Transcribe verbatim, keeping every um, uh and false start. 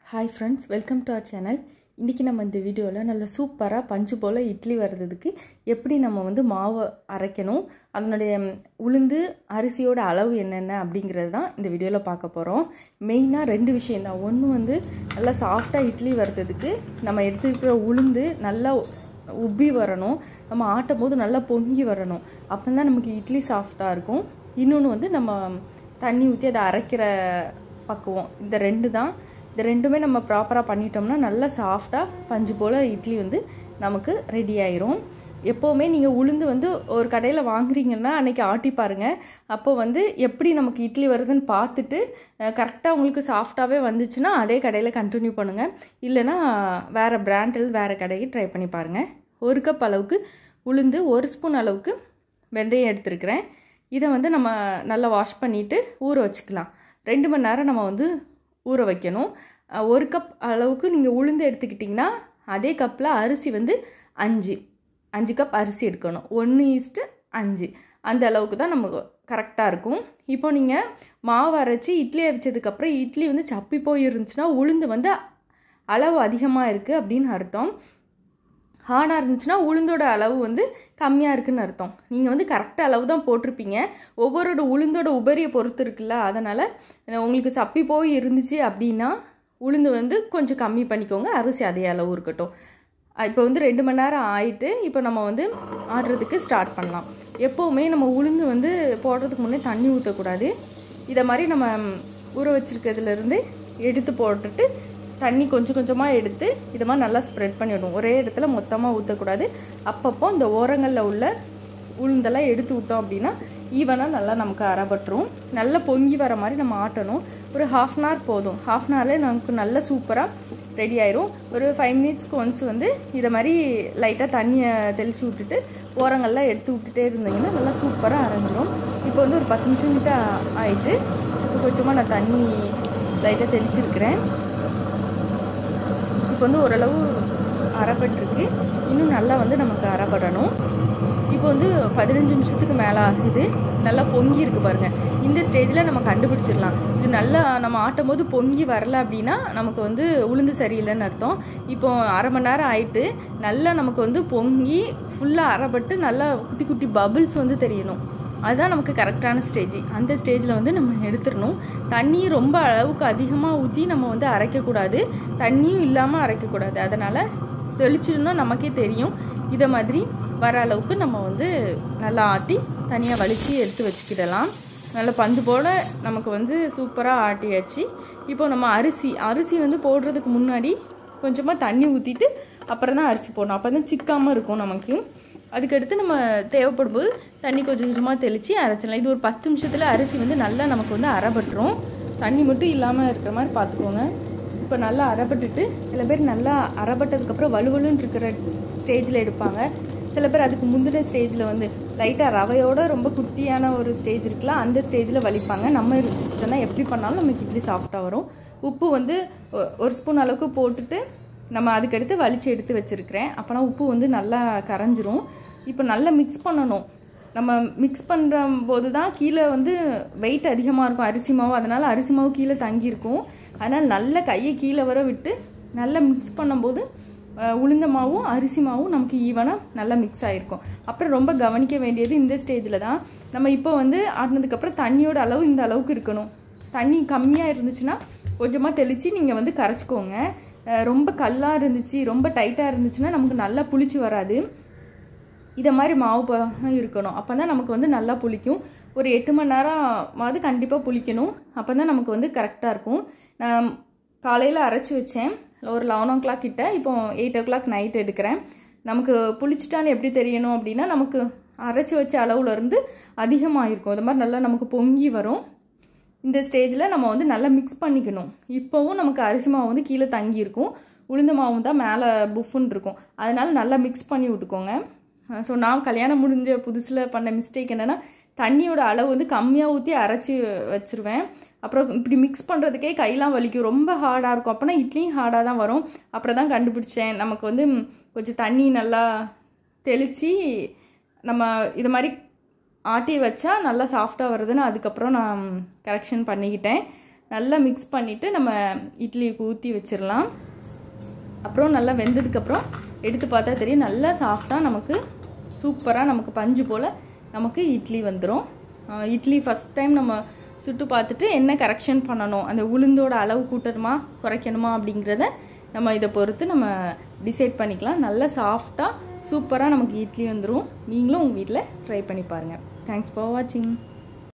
Hi friends, welcome to our channel. இன்னைக்கு நம்ம இந்த வீடியோல நல்ல சூப்பரா பஞ்சு போல இட்லி வரதுக்கு எப்படி நம்ம வந்து மாவு அரைக்கணும் அதனுடைய உளுந்து அரிசியோட அளவு என்னென்ன அப்படிங்கறது தான் இந்த வீடியோல பார்க்க போறோம். மெயினா ரெண்டு விஷயம் தான். ஒன்னு வந்து நல்ல சாஃப்ட்டா இட்லி வரதுக்கு நம்ம எடுத்துக்கிற உளுந்து நல்லா உப்பி வரணும். நம்ம ஆட்டும்போது நல்லா பொங்கி வரணும். அப்பதான் நமக்கு இட்லி சாஃப்ட்டா இருக்கும். இன்னொன்னு வந்து நம்ம தண்ணி ஊத்தி அத அரைக்கிற பக்குவம். இந்த ரெண்டு தான். இந்த ரெண்டுமே நம்ம ப்ராப்பரா பண்ணிட்டோம்னா நல்ல சாஃப்ட்டா பஞ்சு போல இட்லி வந்து நமக்கு ரெடி ஆயிரும். எப்பவுமே நீங்க உளுந்து வந்து ஒரு கடையில வாங்குறீங்கன்னா அன்னைக்கு ஆட்டி பாருங்க. அப்போ வந்து எப்படி நமக்கு இட்லி வருதுன்னு பார்த்துட்டு கரெக்ட்டா உங்களுக்கு சாஃப்ட்டாவே வந்துச்சுனா அதே கடையில கண்டினியூ பண்ணுங்க. இல்லனா வேற பிராண்ட்ல வேற கடைக்கு ட்ரை பண்ணி பாருங்க. ஒரு கப் அளவுக்கு உளுந்து, ஒரு ஸ்பூன் அளவுக்கு வெந்தயம் எடுத்துக்கிறேன். இத வந்து நம்ம நல்லா வாஷ் பண்ணிட்டு ஊற வச்சுக்கலாம். ரெண்டு மணி நேரம் நம்ம வந்து ஊற வைக்கணும். ஒரு கப் அளவுக்கு நீங்க உளுந்து எடுத்துக்கிட்டீங்கன்னா அதே கப்ல அரிசி வந்து அஞ்சு அஞ்சு கப் அரிசி எடுக்கணும். ஒன்று இஸ்டு அஞ்சு அந்த அளவுக்கு தான் நமக்கு கரெக்டா இருக்கும். இப்போ நீங்க மாவு அரைச்சி இட்லி அவிச்சதுக்கு அப்புறம் இட்லி வந்து சப்பி போய் இருந்துச்சுனா உளுந்து வந்து அளவு அதிகமா இருக்கு அப்படினு அர்த்தம். ஹார்டா இருந்துச்சுனா உளுந்தோட அளவு வந்து கம்மியா இருக்குன்னு அர்த்தம். நீங்க வந்து கரெக்ட் அளவு தான் போட்டுருப்பீங்க. ஒவ்வொருட உளுந்தோட உபரிய பொறுத்து இருக்குல்ல. அதனால உங்களுக்கு சப்பி போய் இருந்துச்சு அப்படினா உளுந்து வந்து கொஞ்சம் கம்மி பண்ணிக்கோங்க. அரிசி அதே அளவு இருக்கட்டும். இப்போ வந்து ரெண்டு மணி நேரம் ஆயிட்டு இப்போ நம்ம வந்து ஆடுறதுக்கு ஸ்டார்ட் பண்ணலாம். எப்பவுமே நம்ம உளுந்து வந்து போடுறதுக்கு முன்னே தண்ணி ஊத்த கூடாது. இத மாதிரி நம்ம ஊற வச்சிருக்கிறதுல இருந்து எடுத்து போட்டுட்டு தண்ணி கொஞ்சம் கொஞ்சமா எடுத்து இத மாதிரி நல்லா ஸ்ப்ரெட் பண்ணி விடணும். ஒரே இடத்துல மொத்தமா ஊத்த கூடாது. அப்பப்போ இந்த ஓரங்கள்ல உள்ள உளுந்தெல்லாம் எடுத்து விட்டோம் அப்படினா ஈவனா நல்லா நமக்கு அரைபட்டுரும். நல்லா பொங்கி வர மாதிரி நம்ம ஆட்டணும். ஒரு half an hour போதும். half an hourல நமக்கு நல்ல சூப்பரா ரெடி ஆயிரும். ஒரு five minutesக்கு once வந்து இத மாதிரி லைட்டா தண்ணிய தெளிச்சு விட்டுட்டு ஓரங்கள்ல எடுத்து விட்டுட்டே இருந்தீங்கன்னா நல்லா சூப்பரா அரைஞ்சிரும். இப்போ வந்து ஒரு பத்து நிமிஷம் கிட்ட ஆயிட்டு இப்போ கொஞ்சமா நான் தண்ணி லைட்டா தெளிச்சிருக்கேன். இப்போ வந்து ஓரளவு அரைபட்டிருக்கு. இன்னும் நல்லா வந்து நமக்கு அரைபடணும். இப்போ வந்து பதினஞ்சு நிமிஷத்துக்கு மேல ஆகுது. நல்லா பொங்கி இருக்கு பாருங்க. இந்த ஸ்டேஜ்ல நம்ம கண்டுபிடிச்சிடலாம். இது நல்லா நம்ம ஆட்டும்போது பொங்கி வரல அப்படினா நமக்கு வந்து உளுந்து சரியில்லைன்னு அர்த்தம். இப்போ அரை மணி நேரம் ஆயிட்டு நல்லா நமக்கு வந்து பொங்கி ஃபுல்லா அரைபட்டு நல்லா குட்டி குட்டி பபிள்ஸ் வந்து தெரியணும். அதுதான் நமக்கு கரெக்டான ஸ்டேஜ். அந்த ஸ்டேஜ்ல வந்து நம்ம எடுத்துறணும். தண்ணி ரொம்ப அளவுக்கு அதிகமா ஊத்தி நம்ம வந்து அரைக்க கூடாது. தண்ணியும் இல்லாம அரைக்க கூடாது. அதனால தெளிச்சிடனா நமக்கே தெரியும். இத மாதிரி வர அளவுக்கு நம்ம வந்து நல்லா ஆட்டி தனியா வலிச்சு எடுத்து வச்சுக்கிடலாம். நல்ல பஞ்சு போல நமக்கு வந்து சூப்பரா ஆட்டியாச்சு. இப்போ நம்ம அரிசி அரிசி வந்து போடுறதுக்கு முன்னாடி கொஞ்சமா தண்ணி ஊத்திட்டு அப்புறம் தான் அரிசி போடணும். அப்பதான் சிக்காம இருக்கும் நமக்கு. அதுக்கு அடுத்து நம்ம தேவைப்படும் போது தண்ணி கொஞ்சம் கொஞ்சமா தெளிச்சு அரைச்சலாம். இது ஒரு பத்து நிமிஷத்துல அரிசி வந்து நல்லா நமக்கு வந்து அரைபட்டுரும். தண்ணி மட்டும் இல்லாம இருக்கிற மாதிரி பாத்துக்கோங்க. இப்போ நல்லா அரைபட்டுட்டு சில பேர் நல்லா அரைபட்டதுக்கு அப்புறம் வலுவலுன்னு இருக்கிற ஸ்டேஜ்ல எடுப்பாங்க. சில பேர் அதுக்கு முந்தின ஸ்டேஜ்ல வந்து லைட்டா ரவையோட ரொம்ப குட்டியான ஒரு ஸ்டேஜ் இருக்குல்ல அந்த ஸ்டேஜ்ல வலிப்பாங்க. நம்ம இஷ்டம் தான். எப்படி பண்ணாலும் நமக்கு இட்லி சாஃப்ட்டா வரும். உப்பு வந்து ஒரு ஸ்பூன் அளவுக்கு போட்டுட்டு நம்ம அதுக்கடுத்து வலிச்சு எடுத்து வச்சிருக்கிறேன். அப்போனா உப்பு வந்து நல்லா கரைஞ்சிரும். இப்போ நல்லா மிக்ஸ் பண்ணணும். நம்ம மிக்ஸ் பண்ணுற போது தான் கீழே வந்து வெயிட் அதிகமாக இருக்கும் அரிசி மாவு. அதனால அரிசி மாவு கீழே தங்கியிருக்கும். அதனால நல்லா கையை கீழே வர விட்டு நல்லா மிக்ஸ் பண்ணும்போது உளுந்த மாவும் அரிசி மாவும் நமக்கு ஈவனா நல்லா மிக்ஸ் ஆயிருக்கும். அப்புறம் ரொம்ப கவனிக்க வேண்டியது இந்த ஸ்டேஜில் தான். நம்ம இப்போ வந்து ஆட்டினதுக்கப்புறம் தண்ணியோட அளவு இந்த அளவுக்கு இருக்கணும். தண்ணி கம்மியாக இருந்துச்சுன்னா கொஞ்சமாக தெளித்து நீங்கள் வந்து கரைச்சிக்கோங்க. ரொம்ப கல்லா இருந்துச்சு ரொம்ப டைட்டா இருந்துச்சுன்னா நமக்கு நல்லா புளிச்சு வராது. இத மாதிரி மாவு இருக்கணும். அப்பதான் நமக்கு வந்து நல்லா புளிக்கும். ஒரு எட்டு மணி நேரமாவது கண்டிப்பா புளிக்கணும். அப்பதான் நமக்கு வந்து கரெக்டா இருக்கும். நான் காலையில அரைச்சு வச்சேன் ஒரு லெவன் ஓ கிளாக் கிட்ட. இப்போ எயிட் ஓ கிளாக் நைட் எடுக்கிறேன். நமக்கு புளிச்சிட்டான்னு எப்படி தெரியணும் அப்படின்னா நமக்கு அரைச்சு வச்ச அளவுல இருந்து அதிகமாயிருக்கும். இது மாதிரி நல்லா நமக்கு பொங்கி வரும். இந்த ஸ்டேஜ்ல நம்ம வந்து நல்லா மிக்ஸ் பண்ணிக்கணும். இப்போவும் நமக்கு அரிசி மாவு வந்து கீழே தங்கி இருக்கும். உளுந்த மாவும் தான் மேலே புஃப்னு இருக்கும். அதனால நல்லா மிக்ஸ் பண்ணி விட்டுக்கோங்க. ஸோ நான் கல்யாணம் முடிஞ்ச புதுசுல பண்ண மிஸ்டேக் என்னன்னா தண்ணியோட அளவு வந்து கம்மியாக ஊற்றி அரைச்சி வச்சிருவேன். அப்புறம் இப்படி மிக்ஸ் பண்ணுறதுக்கே கையெல்லாம் வலிக்கும். ரொம்ப ஹார்டாக இருக்கும். அப்போனா இட்லியும் ஹார்டாக தான் வரும். அப்புறம் தான் கண்டுபிடிச்சேன் நமக்கு வந்து கொஞ்சம் தண்ணி நல்லா தெளித்து நம்ம இது மாதிரி ஆட்டி வச்சா நல்லா சாஃப்டாக வருதுன்னு அதுக்கப்புறம் நான் கரெக்ஷன் பண்ணிக்கிட்டேன். நல்லா மிக்ஸ் பண்ணிவிட்டு நம்ம இட்லிக்கு ஊற்றி வச்சிடலாம். அப்புறம் நல்லா வெந்ததுக்கப்புறம் எடுத்து பார்த்தா தெரியும், நல்லா சாஃப்டாக நமக்கு சூப்பராக நமக்கு பஞ்சு போல் நமக்கு இட்லி வந்துடும். இட்லி ஃபஸ்ட் டைம் நம்ம சுட்டு பார்த்துட்டு என்ன கரெக்ஷன் பண்ணணும், அந்த உளுந்தோட அளவு கூட்டணுமா குறைக்கணுமா அப்படிங்கிறத நம்ம இதை பொறுத்து நம்ம டிசைட் பண்ணிக்கலாம். நல்லா சாஃப்டாக சூப்பராக நமக்கு இட்லி வந்துடும். நீங்களும் உங்கள் வீட்டில் ட்ரை பண்ணி பாருங்கள். தேங்க்ஸ் ஃபார் வாட்சிங்.